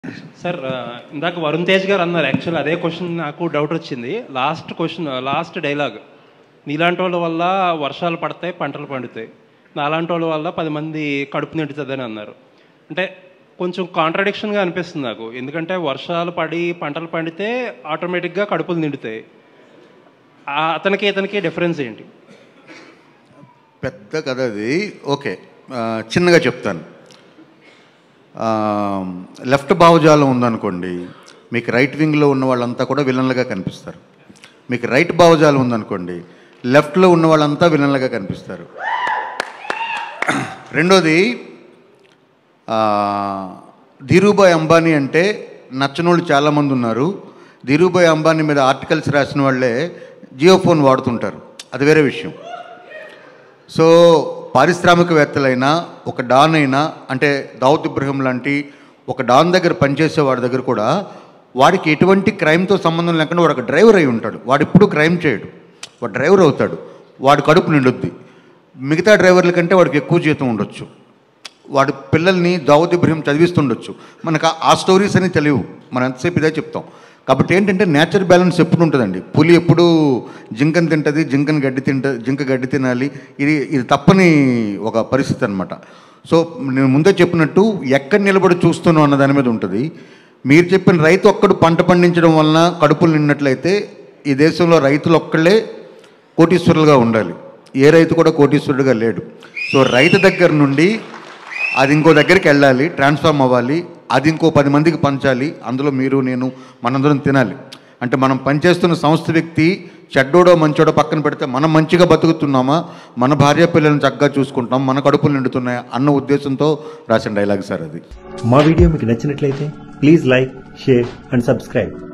Sir ఇందాక వరుణ్ తేజ్ గారు అన్నారు, యాక్చువల్ అదే క్వశ్చన్ నాకు డౌట్ వచ్చింది. లాస్ట్ డైలాగ్, నీలాంటి వాళ్ళ వల్ల వర్షాలు పడతాయి, పంటలు పండుతాయి, నాలాంటి వాళ్ళ వల్ల 10 మంది కడుపు నిండుతుందని అన్నారు. అంటే కొంచెం కాంట్రడిక్షన్గా అనిపిస్తుంది నాకు. ఎందుకంటే వర్షాలు పడి పంటలు పండితే ఆటోమేటిక్గా కడుపులు నిండుతాయి. ఇతనికి డిఫరెన్స్ ఏంటి? పెద్ద కథ అది. ఓకే, చిన్నగా చెప్తాను. లెఫ్ట్ భావజాలం ఉందనుకోండి, మీకు రైట్ వింగ్లో ఉన్న వాళ్ళంతా కూడా విలన్లుగా కనిపిస్తారు. మీకు రైట్ భావజాలం ఉందనుకోండి, లెఫ్ట్లో ఉన్న వాళ్ళంతా విలన్లుగా కనిపిస్తారు. రెండోది, ధీరూభాయ్ అంబానీ అంటే నచ్చనోళ్ళు చాలామంది ఉన్నారు. ధీరూభాయ్ అంబానీ మీద ఆర్టికల్స్ రాసిన వాళ్ళే జియో ఫోన్ వాడుతుంటారు, అది వేరే విషయం. సో పారిశ్రామికవేత్తలైనా ఒక డాన్ అయినా, అంటే దావుద్ ఇబ్రహీం లాంటి ఒక డాన్ దగ్గర పనిచేసే వాడి దగ్గర కూడా వాడికి ఎటువంటి క్రైమ్తో సంబంధం లేకుండా వాడు ఒక డ్రైవర్ అయి ఉంటాడు. వాడు ఎప్పుడు క్రైమ్ చేయడు, వాడు డ్రైవర్ అవుతాడు, వాడు కడుపు నిండుద్ది. మిగతా డ్రైవర్ల కంటే వాడికి ఎక్కువ జీతం ఉండొచ్చు, వాడి పిల్లల్ని దావుద్ ఇబ్రహీం చదివిస్తుండొచ్చు. మనకు ఆ స్టోరీస్ అని తెలియవు, మనం ఎంతసేపు ఇదే చెప్తాం. కాబట్టి ఏంటంటే నేచర్ బ్యాలెన్స్ ఎప్పుడు ఉంటుందండి. పులి ఎప్పుడు జింకను తింటుంది, జింక గడ్డి తినాలి, ఇది తప్పని ఒక పరిస్థితి అనమాట. సో నేను ముందే చెప్పినట్టు ఎక్కడ నిలబడి చూస్తున్నావు అన్న దాని మీద ఉంటుంది. మీరు చెప్పిన రైతు ఒక్కడు పంట పండించడం వలన కడుపులు నిన్నట్లయితే ఈ దేశంలో రైతులు ఒక్కళ్ళే కోటీశ్వరులుగా ఉండాలి, ఏ రైతు కూడా కోటీశ్వరుడుగా లేడు. సో రైతు దగ్గర నుండి అది ఇంకో దగ్గరికి వెళ్ళాలి, ట్రాన్స్ఫార్మ్ అవ్వాలి, అది ఇంకో 10 మందికి పంచాలి, అందులో మీరు నేను మనందరం తినాలి. అంటే మనం పనిచేస్తున్న సంస్థ వ్యక్తి చెడ్డోడో మంచోడో పక్కన పెడితే మనం మంచిగా బతుకుతున్నామా, మన భార్య పిల్లలను చక్కగా చూసుకుంటున్నాం, మన కడుపులు నిండుతున్నాయా అన్న ఉద్దేశంతో రాసిన డైలాగ్ సార్ అది. మా వీడియో మీకు నచ్చినట్లయితే please like, share and subscribe.